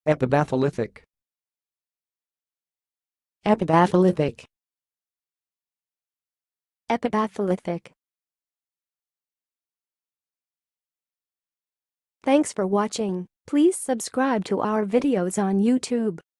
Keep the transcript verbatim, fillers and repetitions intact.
epibatholithic, epibatholithic, epibatholithic. Thanks for watching. Please subscribe to our videos on YouTube.